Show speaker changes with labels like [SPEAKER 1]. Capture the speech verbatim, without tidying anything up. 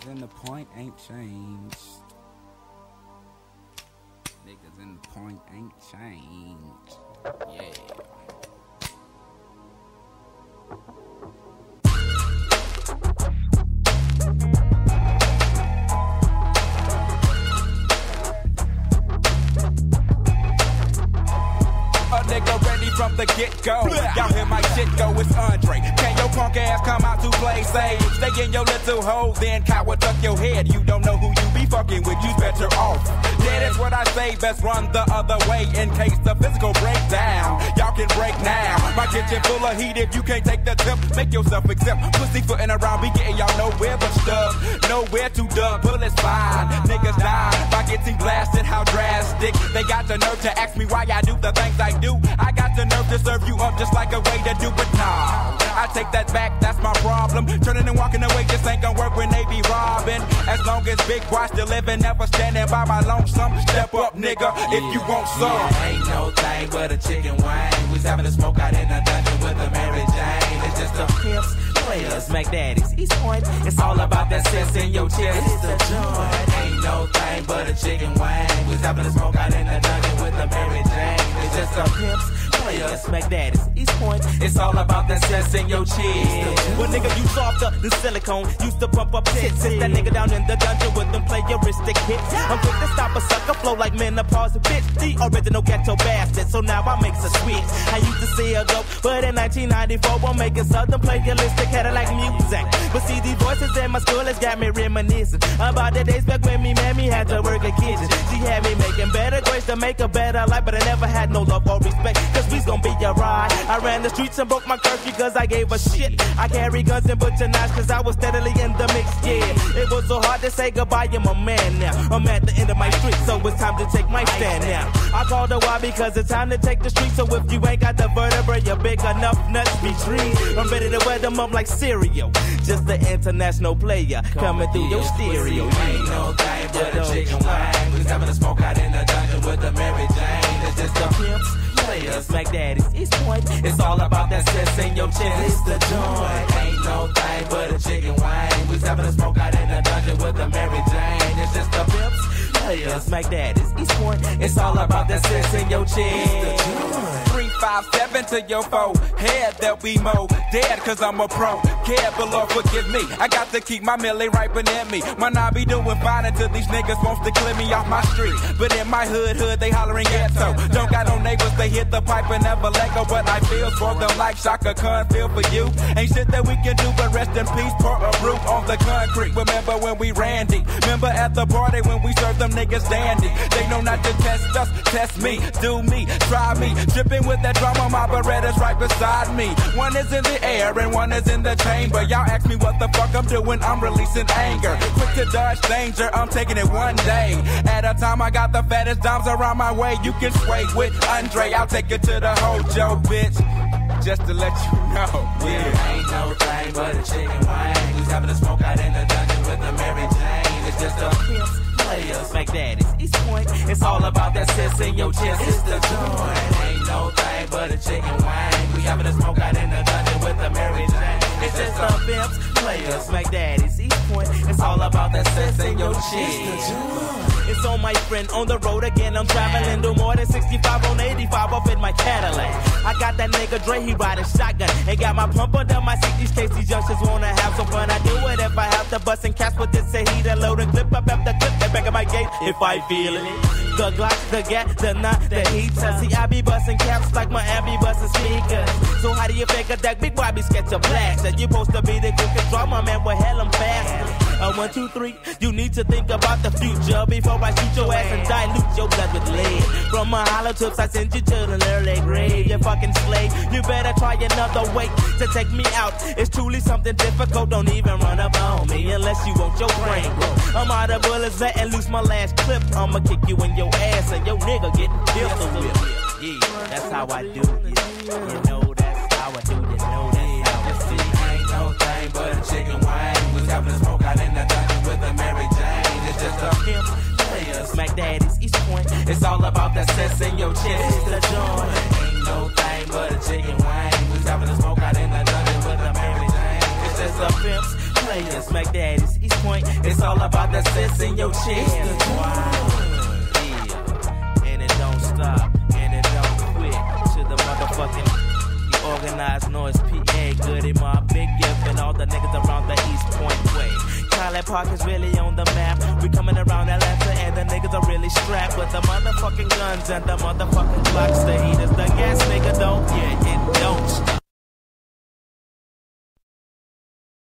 [SPEAKER 1] and the point ain't changed. Niggas and the point ain't changed. Yeah. A nigga ready from the get-go. Y'all hear my shit go, it's André. Can your punk ass come out to play safe? Stay in your little hole, then coward tuck your head. You don't know who you be fucking with, you better off. Yeah, that's what I say, best run the other way in case the physical break down. Y'all can break now. My kitchen full of heat, if you can't take the temp, make yourself exempt. Pussy footin' around, be getting y'all nowhere but stuck. Nowhere to duck, bullets fine. Niggas die by getting blasted, how drastic. They got the nerve to ask me why I do the things I do. I got the nerve to serve you up just like a way to do it. Nah, I take that back, that's my problem. Turning and walking away just ain't gonna work when they be robbing. As long as big boy still living, never standing by my lonesome. Step up, nigga, if you want some.
[SPEAKER 2] Yeah, ain't no thing but a chicken wing. We's having a smoke out in the dungeon with a Mary Jane. It's just a pimps, players, Mac Daddies, East Point. It's all about that sense in your chest. It's the joint. Ain't no thing but a chicken wing. We's having a smoke out in the dungeon with a Mary Jane. It's just a pimps, players, Mac Daddies, East Point. It's all about that sense in your chest.
[SPEAKER 3] Well, nigga, you soft up the silicone. Used to pump up tits. Sit that nigga down in the dungeon with them playeristic hits. I'm quick to stop a sucker flow like menopause, bitch. The original ghetto bastard. So now I make a switch. I used to see a go, but in nineteen ninety-four, I'm making Southernplayalisticadillacmuzik music. But see, these voices in my school has got me reminiscing about the days back when me mammy had to work a kitchen. She had me making better grades to make a better life, but I never had no love or respect. Cause we's gonna be a ride. I ran the streets and broke my curfew cause I gave a shit. I carry guns and butcher knives cause I was steadily in the mix, yeah. It was so hard to say goodbye, I'm a man now. I'm at the end of my street, so it's time to take my stand now. I called a while because it's time to take the street. So if you ain't got the vertebrae, you're big enough nuts be trees. I'm ready to wear them up like cereal. Just the international player coming through your stereo.
[SPEAKER 2] Ain't no thing but a chicken wing. We's having a smoke out in the dungeon with a Mary Jane. It's just the pimps, players, Mac Daddies, East Point. It's all about that sense in your chest. It's the joint. Ain't no thing but a chicken wing. We's having a smoke out in the dungeon with a Mary Jane. It's just the pimps, players, Mac Daddies, East Point. It's all about that sense in your chest.
[SPEAKER 1] Three, five, seven to your foe. Head that we mow. Dead cause I'm a pro. Care below, forgive me. I got to keep my millie right beneath me. Man, I be doing fine until these niggas wants to clear me off my street. But in my hood, hood, they hollering ghetto. Don't got no neighbors, they hit the pipe and never let go. But I feel for them like Shaka Khan feel for you. Ain't shit that we can do but rest in peace. Pour a root on the concrete. Remember when we randy? Remember at the party when we served them niggas dandy? They know not to test us, test me, do me, try me. Tripping with that drama, my Beretta's right beside me. One is in the air and one is in the chamber. Y'all ask me what the fuck I'm doing, I'm releasing anger. Quick to dodge danger, I'm taking it one day at a time. I got the fattest dimes around my way. You can sway with André, I'll take it to the hojo, bitch. Just to let you know, yeah.
[SPEAKER 2] Ain't no thing but a chicken wing. Who's having a smoke out in the dungeon with a Mary Jane. It's just a pimps, players, Mac Daddies, East Point. It's all about that sense in your chest. It's the joint. Ain't no thing but a chicken wing. We having a smoke out in the dungeon with a Mary Jane. It's just the pimps, players, Mac Daddies, East Point. It's all about that sense in your chest.
[SPEAKER 3] It's on my friend on the road again. I'm traveling to more than sixty-five on eighty-five up in my Cadillac. I got that nigga Dre, he riding shotgun. Ain't got my pump under my seat. These case these youngsters wanna have some fun. I do it if I have to bust and cast with this. Say he the load and clip up after clip that back of my gate if I feel it. The Glock, the gat, the knot, the heater. See, I be busting caps like my amp be busting speakers. So how do you figure that big boy be sketch a blast? And you supposed to be the quickest drama man, well hell I'm fast. Uh, one, two, three, you need to think about the future before I shoot your ass and dilute your blood with lead. From my hollow tips, I send you to the early grave. You fucking slave, you better try another way to take me out. It's truly something difficult, don't even run up on me unless you want your brain broke. I'm out of bullets, letting loose my last clip. I'ma kick you in your ass and your nigga getting pistol whipped. Yeah, that's how I do it. You know that's how I do it. You know that's how I do it.
[SPEAKER 2] Ain't no thing but a chicken wing. Was having a smoke out in the dungeon with a Mary Jane. It's just a pimp, players, Mac Daddies, East Point. It's all about that sense in your chest. It's the joint. Ain't no thing but a chicken wing. Was having a smoke out in the dungeon with a Mary Jane. It's just a pimps, players, Mac Daddies, East
[SPEAKER 3] Point, it's all about that sense in your chest. Yeah, and it don't stop, and it don't quit. To the motherfucking organized noise, P A, Goody Mob, Big Gift, and all the niggas around the East Point way. College Park is really on the map. We coming around Atlanta, and the niggas are really strapped with the motherfucking guns and the motherfucking clocks. The heat is the gas, nigga, don't, yeah, it don't stop.